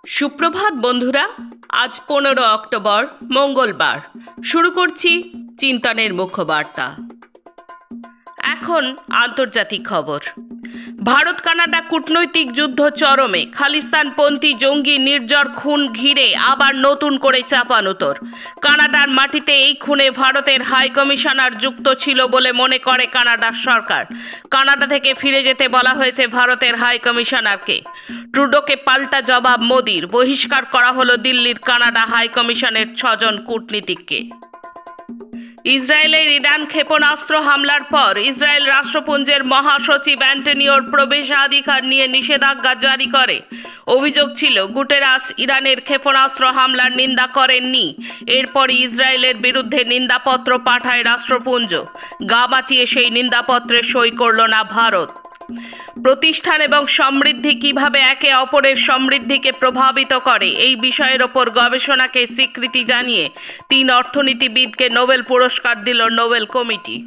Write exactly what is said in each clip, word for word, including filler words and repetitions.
সুপ্রভাত বন্ধুরা, আজ পনেরো অক্টোবর মঙ্গলবার। শুরু করছি চিন্তনের মুখ্য বার্তা। এখন আন্তর্জাতিক খবর। ভারত কানাডা কূটনৈতিক যুদ্ধ চরমে। খালিস্তানপন্থী জঙ্গি নির্ঝর খুন ঘিরে আবার নতুন করে চাপানোতর। কানাডার মাটিতে এই খুনে ভারতের হাই কমিশনার যুক্ত ছিল বলে মনে করে কানাডার সরকার। কানাডা থেকে ফিরে যেতে বলা হয়েছে ভারতের হাই কমিশনারকে। ট্রুডোকে পাল্টা জবাব মোদির। বহিষ্কার করা হলো দিল্লির কানাডা হাই কমিশনের ছজন কূটনীতিককে। ইসরায়েলের ইরান ক্ষেপণাস্ত্র হামলার পর ইসরায়েল রাষ্ট্রপুঞ্জের মহাসচিব অ্যান্টনিওর প্রবেশাধিকার নিয়ে নিষেধাজ্ঞা জারি করে। অভিযোগ ছিল গুটেরাস ইরানের ক্ষেপণাস্ত্র হামলার নিন্দা করেননি। এরপরই ইসরায়েলের বিরুদ্ধে নিন্দাপত্র পাঠায় রাষ্ট্রপুঞ্জ। গা বাঁচিয়ে সেই নিন্দাপত্রে সই করল না ভারত। প্রতিষ্ঠান এবং সমৃদ্ধি কিভাবে একে অপরের সমৃদ্ধিকে প্রভাবিত করে, এই বিষয়ের ওপর গবেষণাকে স্বীকৃতি জানিয়ে তিন অর্থনীতিবিদকে নোবেল পুরস্কার দিল নোবেল কমিটি।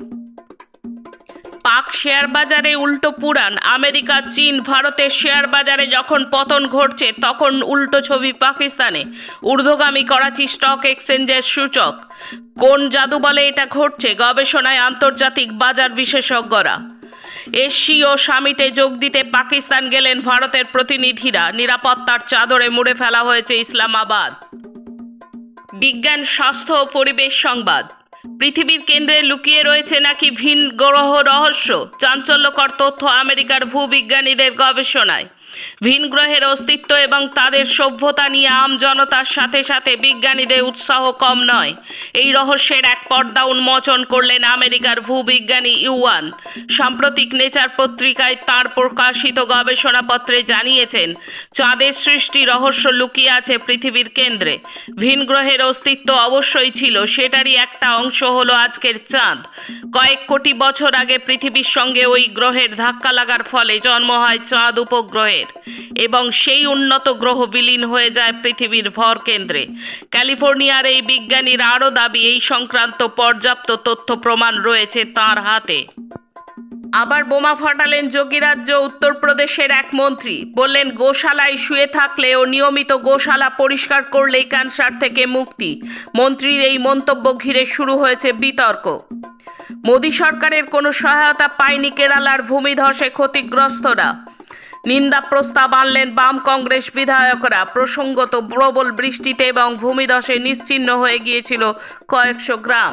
পাক শেয়ার বাজারে উল্টো পুরাণ। আমেরিকা, চীন, ভারতের শেয়ার বাজারে যখন পতন ঘটছে তখন উল্টো ছবি পাকিস্তানে। ঊর্ধ্বগামী করাচি স্টক এক্সচেঞ্জের সূচক। কোন জাদু বলে এটা ঘটছে? গবেষণায় আন্তর্জাতিক বাজার বিশেষজ্ঞরা। এশীয় সামিটে যোগ দিতে পাকিস্তান গেলেন ভারতের প্রতিনিধিরা। নিরাপত্তার চাদরে মুড়ে ফেলা হয়েছে ইসলামাবাদ। বিজ্ঞান, স্বাস্থ্য ও পরিবেশ সংবাদ। পৃথিবীর কেন্দ্রে লুকিয়ে রয়েছে নাকি ভিন গ্রহ রহস্য? চাঞ্চল্যকর তথ্য আমেরিকার ভূবিজ্ঞানীদের গবেষণায়। ভিন গ্রহের অস্তিত্ব এবং তাদের সভ্যতা নিয়ে আম জনতার সাথে সাথে বিজ্ঞানীদের উৎসাহ কম নয়। এই রহস্যের এক পর্দা উন্মোচন করলেন আমেরিকার ভূবিজ্ঞানী ইউয়ান। সাম্প্রতিক নেচার পত্রিকায় তাঁর প্রকাশিত গবেষণাপত্রে জানিয়েছেন, চাঁদের সৃষ্টি রহস্য লুকিয়ে আছে পৃথিবীর কেন্দ্রে। ভিন গ্রহের অস্তিত্ব অবশ্যই ছিল, সেটারই একটা অংশ হলো আজকের চাঁদ। কয়েক কোটি বছর আগে পৃথিবীর সঙ্গে ওই গ্রহের ধাক্কা লাগার ফলে জন্ম হয় চাঁদ উপগ্রহের, এবং সেই উন্নত গ্রহ বিলীন হয়ে যায় পৃথিবীর ভর কেন্দ্রে। ক্যালিফোর্নিয়ার এই বিজ্ঞানীর আরও দাবি, এই সংক্রান্ত পর্যাপ্ত তথ্য প্রমাণ রয়েছে তার হাতে। আবার বোমা ফাটালেন যোগীরাজ্য উত্তরপ্রদেশের এক মন্ত্রী। বললেন, গোশালায় শুয়ে থাকলে ও নিয়মিত গোশালা পরিষ্কার করলেই ক্যান্সার থেকে মুক্তি। মন্ত্রীর এই মন্তব্য ঘিরে শুরু হয়েছে বিতর্ক। মোদী সরকারের কোনো সহায়তা পায়নি কেরালার ভূমিধসে ক্ষতিগ্রস্তরা। নিন্দা প্রস্তাব আনলেন বাম কংগ্রেস বিধায়করা। প্রসঙ্গত, প্রবল বৃষ্টিতে এবং ভূমিধসে নিশ্চিহ্ন হয়ে গিয়েছিল কয়েকশো গ্রাম।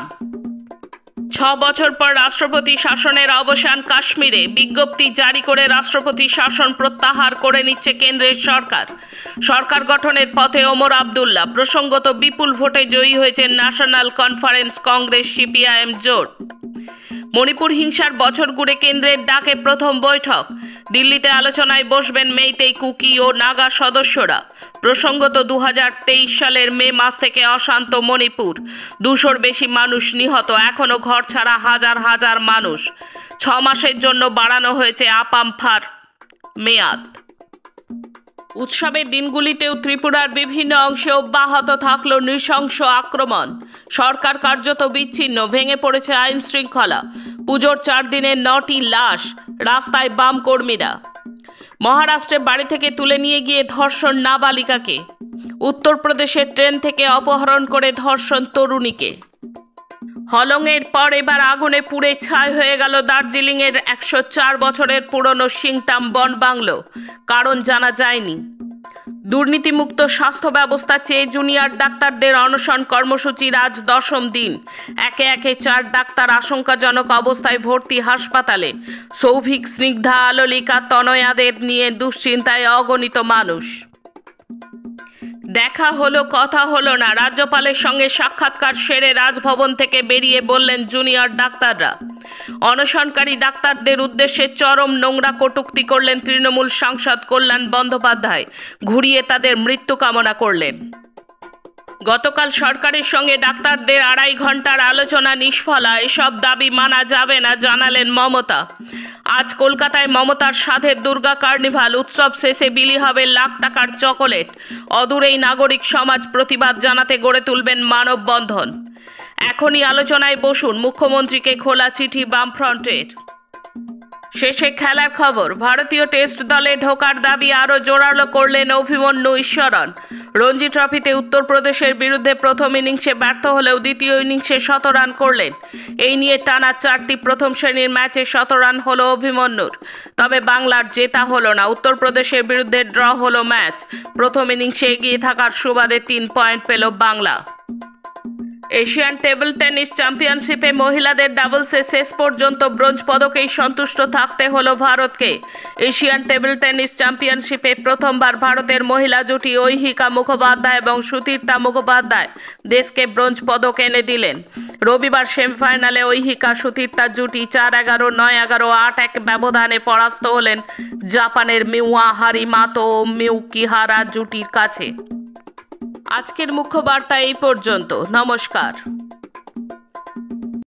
ছ বছর পর রাষ্ট্রপতি শাসনের অবসান কাশ্মীরে। বিজ্ঞপ্তি জারি করে রাষ্ট্রপতি শাসন প্রত্যাহার করে নিচ্ছে কেন্দ্রের সরকার। সরকার গঠনের পথে ওমর আবদুল্লাহ। প্রসঙ্গত, বিপুল ভোটে জয়ী হয়েছে ন্যাশনাল কনফারেন্স কংগ্রেস সিপিআইএম জোট। মণিপুর হিংসার বছর ঘুরে কেন্দ্রের ডাকে প্রথম বৈঠক। দিল্লিতে আলোচনায় বসবেন মেইতেই, কুকি ও নাগা সদস্যরা। প্রসঙ্গত, দু হাজার তেইশ সালের মে মাস থেকে অশান্ত মণিপুর। দুশোর বেশি মানুষ নিহত, এখনও ঘর ছাড়া হাজার হাজার মানুষ। ছ মাসের জন্য বাড়ানো হয়েছে আপাম্ফার মেয়াদ। উৎসবের দিনগুলিতেও ত্রিপুরার বিভিন্ন অংশে অব্যাহত থাকল নৃশংস আক্রমণ। সরকার কার্যত বিচ্ছিন্ন, ভেঙে পড়েছে আইন শৃঙ্খলা। পুজোর চার দিনের নটি লাশ, রাস্তায় বাম কর্মীরা। মহারাষ্ট্রে বাড়ি থেকে তুলে নিয়ে গিয়ে ধর্ষণ নাবালিকাকে। উত্তরপ্রদেশের ট্রেন থেকে অপহরণ করে ধর্ষণ তরুণীকে। হলংয়ের পর এবার আগুনে পুড়ে ছাই হয়ে গেল দার্জিলিংয়ের একশো চার বছরের পুরনো সিংতাম বন বাংলো। কারণ জানা যায়নি। দুর্নীতিমুক্ত স্বাস্থ্য ব্যবস্থা চেয়ে জুনিয়র ডাক্তারদের অনশন কর্মসূচির আজ দশম দিন। একে একে চার ডাক্তার আশঙ্কাজনক অবস্থায় ভর্তি হাসপাতালে। সৌভিক, স্নিগ্ধা, আলোলিকা, তনয়াদের নিয়ে দুশ্চিন্তায় অগণিত মানুষ। দেখা হলো, কথা হলো না। রাজ্যপালের সঙ্গে সাক্ষাৎকার সেরে রাজভবন থেকে বেরিয়ে বললেন জুনিয়র ডাক্তাররা। অনশনকারী ডাক্তারদের উদ্দেশ্যে চরম নোংরা কটূক্তি করলেন তৃণমূল সাংসদ কল্যাণ বন্দ্যোপাধ্যায়। ঘুরিয়ে তাদের মৃত্যু কামনা করলেন। গতকাল সরকারের সঙ্গে ডাক্তারদের আড়াই ঘন্টার আলোচনা নিষ্ফলা। এসব দাবি মানা যাবে না, জানালেন মমতা। আজ কলকাতায় মমতার সাধের দুর্গা কার্নিভাল। উৎসব শেষে বিলি হবে লাখ টাকার চকোলেট। অদূরেই নাগরিক সমাজ প্রতিবাদ জানাতে গড়ে তুলবেন মানববন্ধন। এখনই আলোচনায় বসুন, মুখ্যমন্ত্রীকে খোলা চিঠি বামফ্রন্টের। শেষে খেলার খবর। ভারতীয় টেস্ট দলে ঢোকার দাবি আরও জোরালো করলেন অভিমন্যু ঈশ্বরন। রঞ্জি ট্রফিতে উত্তরপ্রদেশের বিরুদ্ধে প্রথম ইনিংসে ব্যর্থ হলেও দ্বিতীয় ইনিংসে শত রান করলেন। এই নিয়ে টানা চারটি প্রথম শ্রেণীর ম্যাচে শত রান হলো অভিমন্যুর। তবে বাংলার জেতা হলো না। উত্তরপ্রদেশের বিরুদ্ধে ড্র হলো ম্যাচ। প্রথম ইনিংসে এগিয়ে থাকার সুবাদে তিন পয়েন্ট পেল বাংলা। এশিয়ান টেবিল টেনিস চ্যাম্পিয়নশিপে মহিলাদের ডাবলসে শেষ পর্যন্ত ব্রোঞ্জ পদকেই সন্তুষ্ট থাকতে হলো ভারতকে। এশিয়ান টেবিল টেনিস চ্যাম্পিয়নশিপে প্রথমবার ভারতের মহিলা জুটি ঐহিকা মুখোপাধ্যায় এবং সুতীর্থা মুখোপাধ্যায় দেশকে ব্রোঞ্জ পদক এনে দিলেন। রবিবার সেমিফাইনালে ঐহিকা সুতীর্থা জুটি চার এগারো নয় এগারো আট এক ব্যবধানে পরাস্ত হলেন জাপানের মিওয়া হারিমাতো ও মিউকিহারা জুটির কাছে। আজকের মুখ্য বার্তা এই পর্যন্ত। নমস্কার।